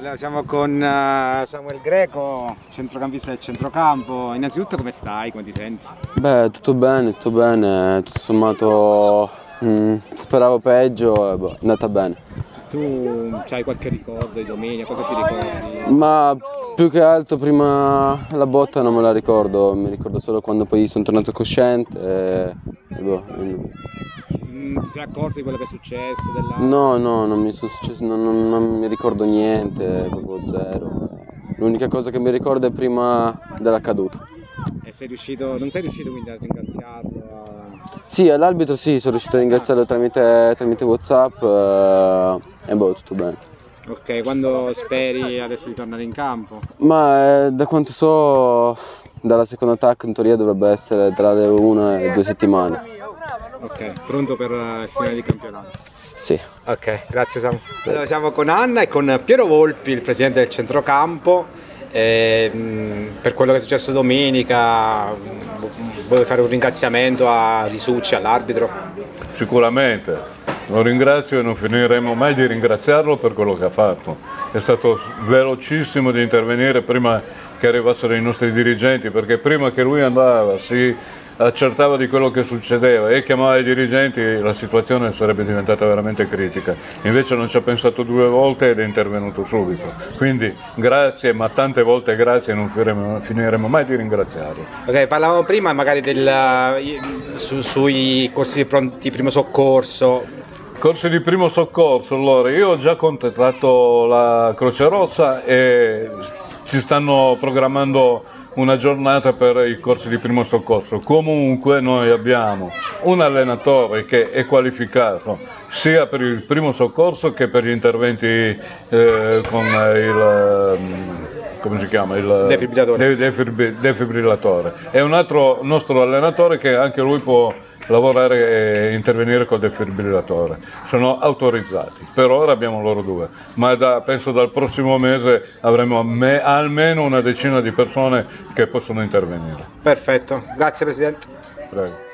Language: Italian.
Allora, siamo con Samuel Greco, centrocampista del centrocampo. Innanzitutto come stai? Come ti senti? Beh, tutto bene, tutto sommato speravo peggio e è andata bene. Tu hai qualche ricordo di domenica? Cosa ti ricordi? Ma più che altro prima la botta non me la ricordo, mi ricordo solo quando poi sono tornato cosciente Ti sei accorto di quello che è successo? No, non mi sono successo, non mi ricordo niente, proprio zero. L'unica cosa che mi ricordo è prima della caduta. E non sei riuscito quindi a ringraziarlo? Sì, all'arbitro sì, sono riuscito a ringraziarlo tramite WhatsApp e tutto bene. Ok, quando speri adesso di tornare in campo? Ma da quanto so, dalla seconda TAC in teoria dovrebbe essere tra le 1 e 2 settimane. Ok, pronto per il finale di campionato? Sì. Ok, grazie Samu. Allora, siamo con Anna e con Piero Volpi, il presidente del centrocampo. Per quello che è successo domenica, vuoi fare un ringraziamento a Risucci, all'arbitro? Sicuramente, lo ringrazio e non finiremo mai di ringraziarlo per quello che ha fatto. È stato velocissimo di intervenire prima che arrivassero i nostri dirigenti, perché prima che lui andava si accertava di quello che succedeva e chiamava i dirigenti, la situazione sarebbe diventata veramente critica. Invece non ci ha pensato due volte ed è intervenuto subito. Quindi grazie, ma tante volte grazie, non finiremo mai di ringraziarlo. Ok, parlavamo prima magari sui corsi di primo soccorso. Corsi di primo soccorso, allora io ho già contattato la Croce Rossa e ci stanno programmando una giornata per i corsi di primo soccorso. Comunque noi abbiamo un allenatore che è qualificato sia per il primo soccorso che per gli interventi con il come si chiama? Il defibrillatore. E un altro nostro allenatore che anche lui può lavorare e intervenire col defibrillatore. Sono autorizzati, per ora abbiamo loro due, ma penso dal prossimo mese avremo almeno una decina di persone che possono intervenire. Perfetto, grazie Presidente. Prego.